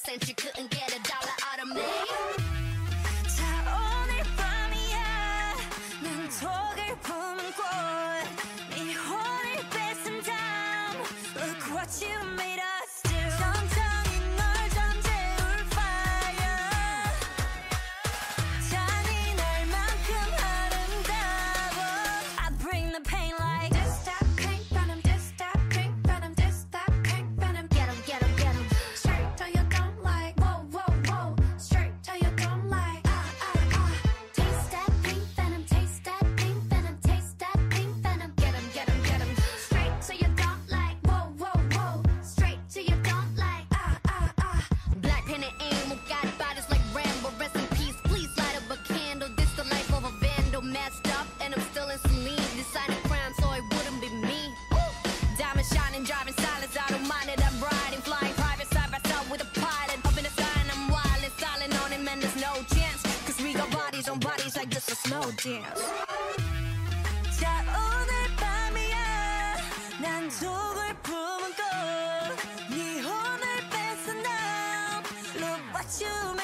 and she couldn't get a dollar out of me. 자 오늘 밤이야 난 독을 품은 꽃네 혼을 뺏은 다음 Look what you made us do 천천히 널 잠재울 fire 잔인할 만큼 아름다워 I bring the pain like This that pink venom This that pink venom This that pink venom Get 'em, get 'em, get 'em. Straight till you don't like Whoa, whoa, whoa Straight till you don't like Taste that pink venom, taste that pink venom, taste that pink venom. Get 'em, get 'em, get 'em. Straight till you don't like Whoa, whoa, whoa Straight till you don't like Blackpink and aim, got bodies like Rambo. Rest in peace, please light up a candle. This the life of a vandal, messed up, and I'm still in saline. Deciding crime, so it wouldn't be me. Ooh. Diamond shining, driving silence, I don't mind it. I'm riding, flying private side by side with a pilot. Up in the sky and I'm wild and styling on him, and there's no chance. Cause we got bodies on bodies like just a slow dance. 자 오늘 밤이야 난 독을 품은 꽃네 혼을 뺏은 다음 Look what you